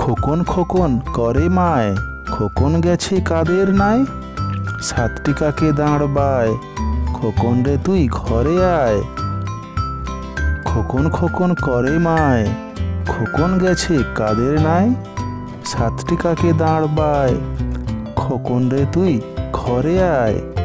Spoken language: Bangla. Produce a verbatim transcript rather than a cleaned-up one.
খোকন খোকন করে মায়, খোকন গেছে কাদের নাই। সাতটি কাকে দাঁড় বায়, খোকন রে তুই ঘরে আয়। খোকন খোকন করে মায়, খোকন গেছে কাদের নাই। সাতটি কাকে দাঁড় বায়, খোকন রে তুই ঘরে আয়।